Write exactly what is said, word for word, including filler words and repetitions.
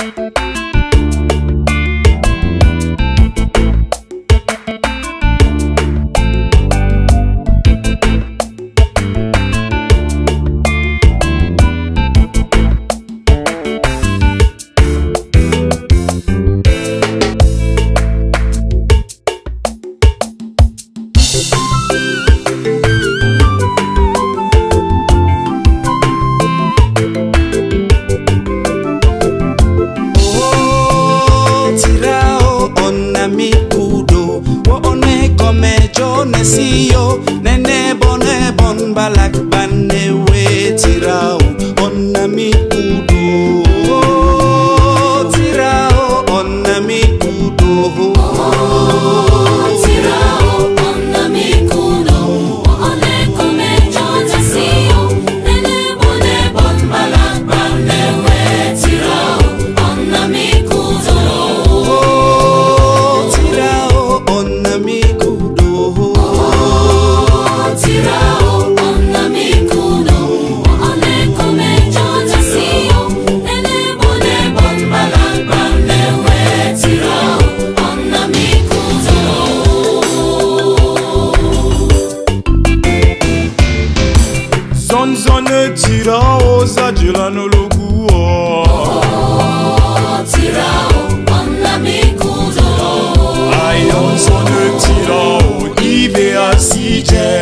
Siyo nene bone bon balak bane we tirao onna mi kudo tirao onna mi kudo tirao onna mi kudo one come jona siyo nene bone bon balak bane we tirao onna mi kudo tirao onna mi kudo tirao onna mi kudo one come jona siyo nene bone bon balak bane we tirao onna mi kudo Zon zon tirao zajila no loguo tirao onna mi kudo Ayon zon tirao ive asije